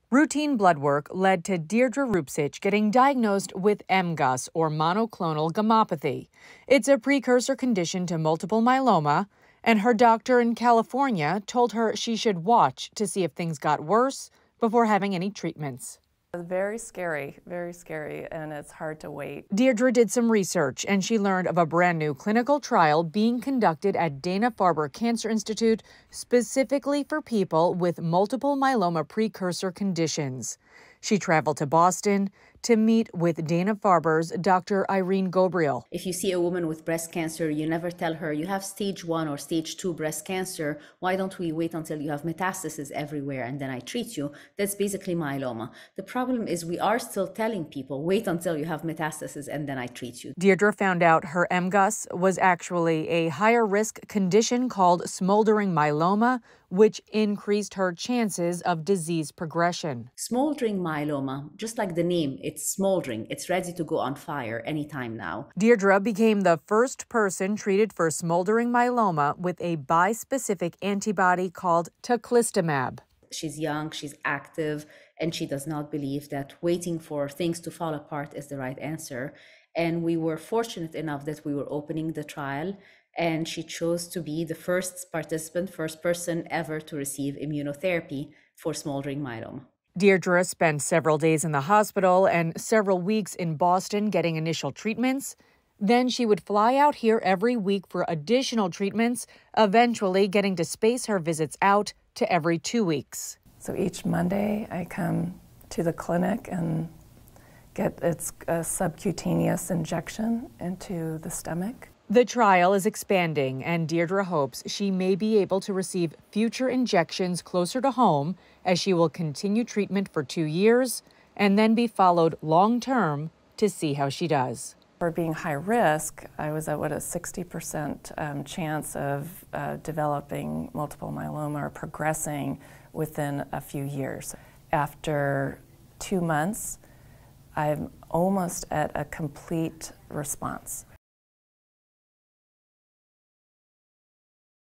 Routine blood work led to Deirdre Rupsich getting diagnosed with MGUS, or monoclonal gammopathy. It's a precursor condition to multiple myeloma, and her doctor in California told her she should watch to see if things got worse before having any treatments. Very scary, and it's hard to wait. Deirdre did some research, and she learned of a brand new clinical trial being conducted at Dana-Farber Cancer Institute specifically for people with multiple myeloma precursor conditions. She traveled to Boston to meet with Dana-Farber's Dr. Irene Gobriel. If you see a woman with breast cancer, you never tell her you have stage 1 or stage 2 breast cancer. Why don't we wait until you have metastasis everywhere and then I treat you? That's basically myeloma. The problem is we are still telling people, wait until you have metastasis and then I treat you. Deirdre found out her MGUS was actually a higher risk condition called smoldering myeloma, which increased her chances of disease progression. Smoldering myeloma, just like the name, it's smoldering. It's ready to go on fire anytime now. Deirdre became the first person treated for smoldering myeloma with a bispecific antibody called teclistamab. She's young, she's active, and she does not believe that waiting for things to fall apart is the right answer. And we were fortunate enough that we were opening the trial, and she chose to be the first participant, first person ever to receive immunotherapy for smoldering myeloma. Deirdre spent several days in the hospital and several weeks in Boston getting initial treatments. Then she would fly out here every week for additional treatments, eventually getting to space her visits out to every 2 weeks. So each Monday I come to the clinic and get a subcutaneous injection into the stomach. The trial is expanding, and Deirdre hopes she may be able to receive future injections closer to home as she will continue treatment for 2 years and then be followed long-term to see how she does. For being high risk, I was at a 60% chance of developing multiple myeloma or progressing within a few years. After 2 months, I'm almost at a complete response.